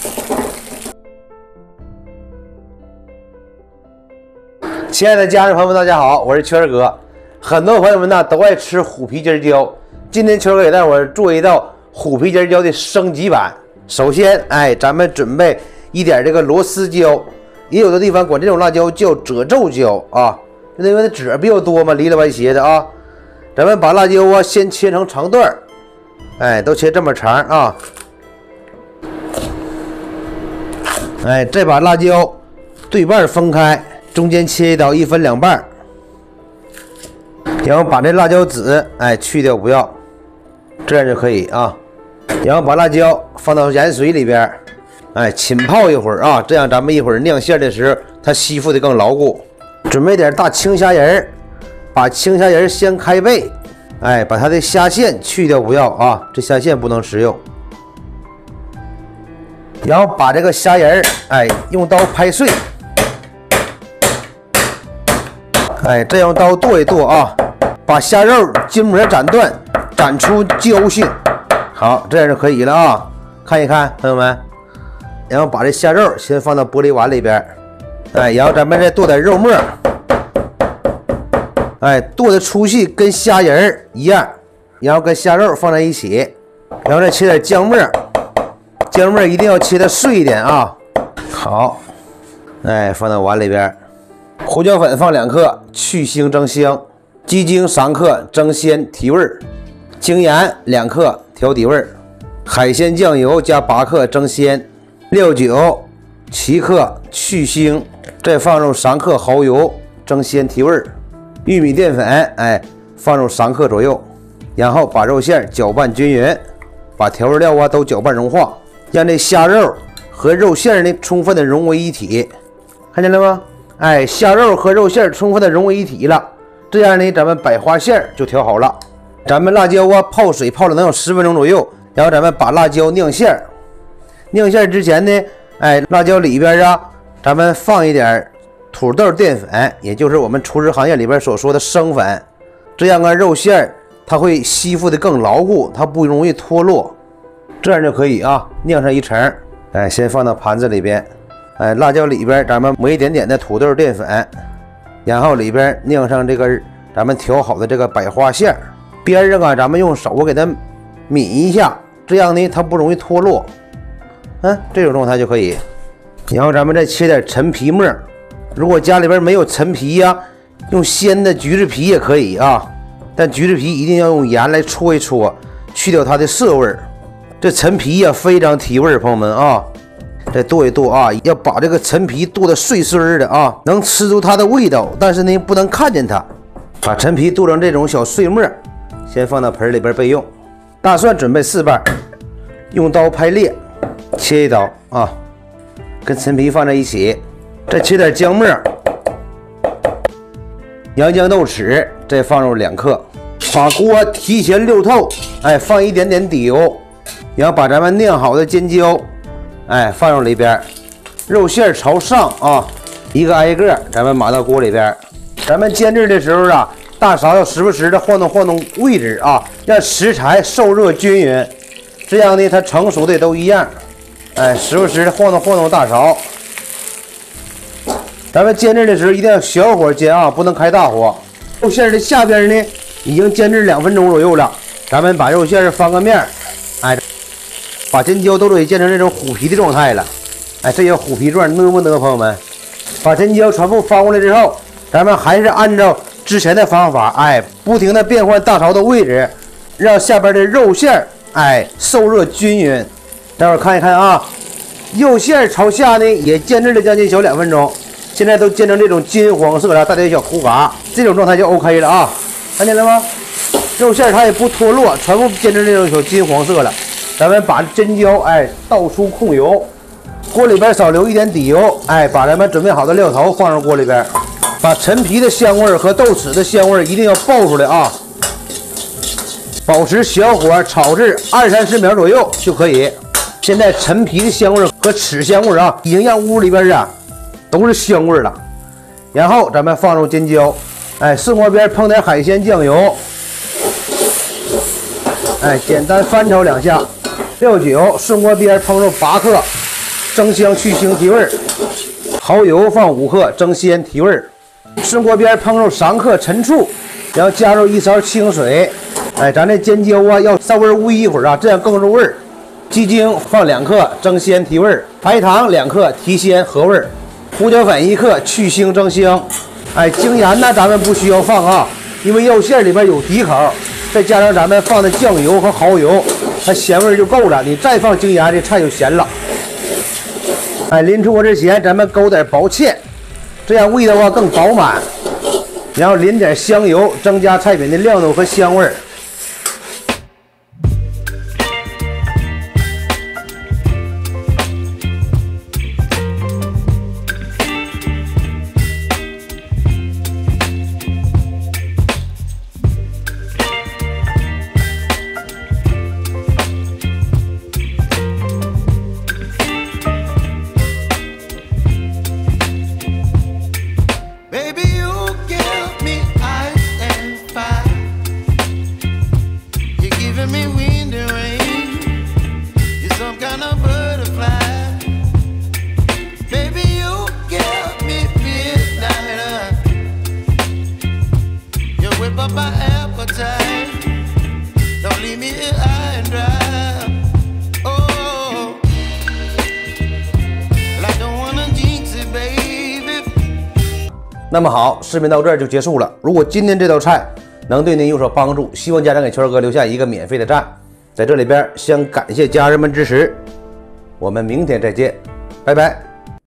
亲爱的家人朋友们，大家好，我是圈儿哥。很多朋友们呢都爱吃虎皮尖椒，今天圈儿哥给大伙儿做一道虎皮尖椒的升级版。首先，咱们准备一点这个螺丝椒，也有的地方管这种辣椒叫褶皱椒啊，因为它褶比较多嘛，里里歪斜的啊。咱们把辣椒啊先切成长段儿，都切这么长啊。再把辣椒对半分开，中间切一刀，1分2半。然后把这辣椒籽去掉不要，这样就可以啊。然后把辣椒放到盐水里边，浸泡一会儿啊，这样咱们一会儿酿馅的时候，它吸附的更牢固。准备点大青虾仁儿，把青虾仁儿先开背，把它的虾线去掉不要啊，这虾线不能食用。然后把这个虾仁儿，用刀拍碎，再用刀剁一剁啊，把虾肉筋膜斩断，斩出胶性。好，这样就可以了啊！看一看，朋友们。然后把这虾肉先放到玻璃碗里边，然后咱们再剁点肉末，剁的粗细跟虾仁儿一样，然后跟虾肉放在一起，然后再切点姜末，姜末一定要切的碎一点啊。好，放到碗里边。胡椒粉放2克，去腥增香；鸡精3克，增鲜提味；精盐2克，调底味；海鲜酱油加8克，增鲜；料酒7克，去腥；再放入3克蚝油，增鲜提味；玉米淀粉放入3克左右，然后把肉馅搅拌均匀，把调味料都搅拌融化，让这虾肉和肉馅呢充分的融为一体，看见了吗？虾肉和肉馅充分的融为一体了，这样呢，咱们百花馅就调好了。咱们辣椒泡水泡了能有10分钟左右，然后咱们把辣椒酿馅。酿馅之前呢，辣椒里边咱们放一点土豆淀粉，也就是我们厨师行业里边所说的生粉，这样肉馅它会吸附的更牢固，它不容易脱落，这样就可以啊，酿上一层。先放到盘子里边。辣椒里边咱们抹一点点的土豆淀粉，然后里边酿上这个咱们调好的这个百花馅，边上咱们用手给它抿一下，这样呢它不容易脱落。这种状态就可以。然后咱们再切点陈皮末，如果家里边没有陈皮用鲜的橘子皮也可以啊，但橘子皮一定要用盐来搓一搓，去掉它的涩味。这陈皮非常提味，朋友们啊。再剁一剁啊，要把这个陈皮剁得碎碎的啊，能吃出它的味道，但是呢不能看见它。把陈皮剁成这种小碎末，先放到盆里边备用。大蒜准备4瓣，用刀拍裂，切一刀啊，跟陈皮放在一起。再切点姜末，洋姜豆豉再放入2克，把锅提前溜透，放一点点底油，然后把咱们酿好的尖椒。放入里边，肉馅朝上啊，一个挨个，咱们码到锅里边。咱们煎制的时候大勺要时不时的晃动晃动位置啊，让食材受热均匀，这样呢它成熟的都一样。时不时的晃动晃动大勺。咱们煎制的时候一定要小火煎啊，不能开大火。肉馅的下边呢已经煎制2分钟左右了，咱们把肉馅翻个面，把尖椒都给煎成这种虎皮的状态了，这叫虎皮状，呢不呢，朋友们？把尖椒全部翻过来之后，咱们还是按照之前的方法，不停的变换大勺的位置，让下边的肉馅受热均匀。待会儿看一看啊，肉馅朝下呢也煎制了将近小2分钟，现在都煎成这种金黄色了，带点小糊嘎，这种状态就 OK 了啊，看见了吗？肉馅它也不脱落，全部煎成这种小金黄色了。咱们把尖椒倒出控油，锅里边少留一点底油，把咱们准备好的料头放入锅里边，把陈皮的香味和豆豉的香味一定要爆出来啊！保持小火炒至20-30秒左右就可以。现在陈皮的香味和豉香味已经让屋里边都是香味了。然后咱们放入尖椒，顺锅边烹点海鲜酱油，简单翻炒2下。料酒顺锅边烹入8克， 生香去腥提味儿；蚝油放5克，增鲜提味儿；顺锅边烹入3克陈醋，然后加入1勺清水。哎，咱这尖椒啊要稍微煨一会儿啊，这样更入味儿。鸡精放2克，增鲜提味儿；白糖2克，提鲜合味儿；胡椒粉1克，去腥增香。哎，精盐呢咱们不需要放啊，因为肉馅里边有底口，再加上咱们放的酱油和蚝油，它咸味就够了。你再放精盐，这菜就咸了。哎，临出锅之前，咱们勾点薄芡，这样味道啊更饱满。然后淋点香油，增加菜品的亮度和香味儿。那么好，视频到这儿就结束了。如果今天这道菜能对您有所帮助，希望家长给圈哥留下一个免费的赞。在这里边先感谢家人们支持，我们明天再见，拜拜。